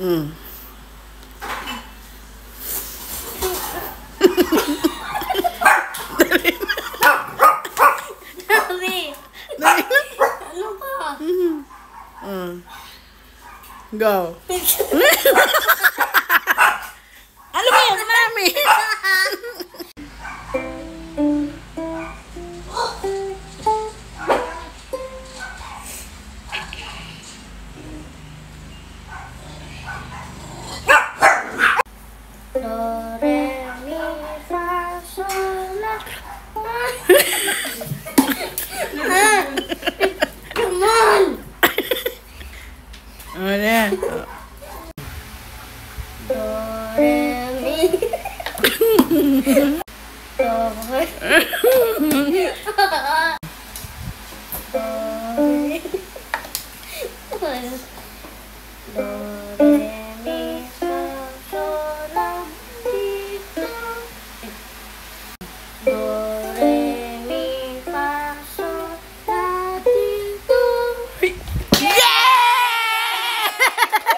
Ano pa? Go. Ano ba yan, Mami? Do, re, mi, fa, sol, la. Come on! Ano yan? Do, re, mi. Do, re. Do, re, mi, fa, sol, la, ti, do. Do, re, mi, fa, sol, la, ti, do. Yeah!